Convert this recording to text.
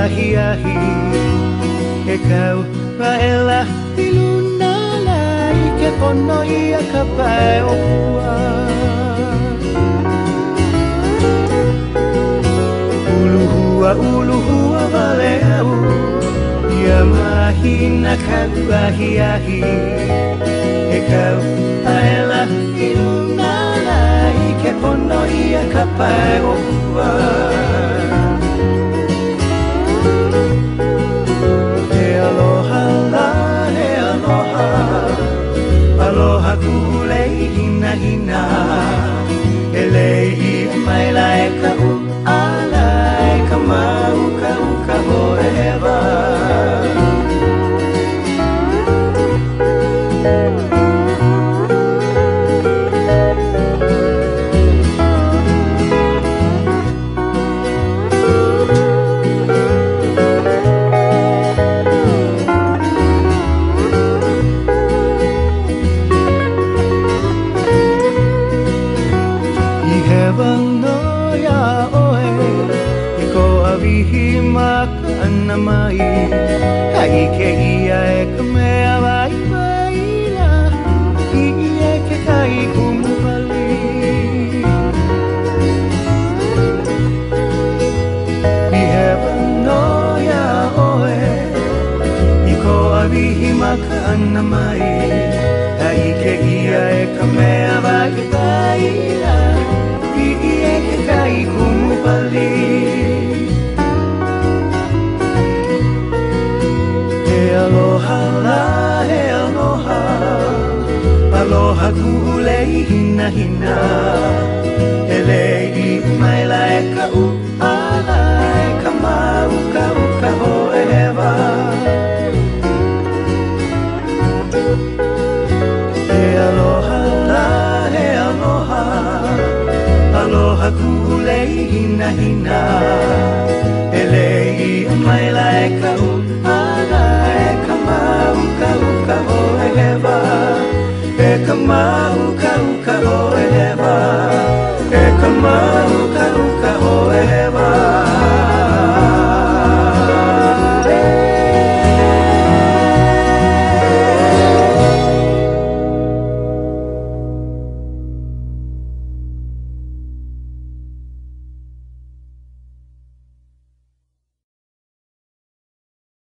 ahi e kau paela I luna lai ke pono ia ka pae o pua uluhua vale au ia mahina kau ahi e kau paela I luna lai ke pono ia ka pae o pua Aloha kulei hina hina Elei mai lai ka u alai ka mau ka u ka hoewa mai hai ke ia e ka mea vai vai la I e ke kai kumu vali I heaven no ya oe I ko avihi maka ana mai hai ke ia e ka mea vai vai la I e ke kai kumu vali Aloha la he aloha Aloha kulei hina hina Elei mai la e ka u ala e ka mau ka u ka hoewa Aloha la he aloha Aloha kulei hina hina Elei mai la e ka u E ka mau ka uka o e hewa E ka mau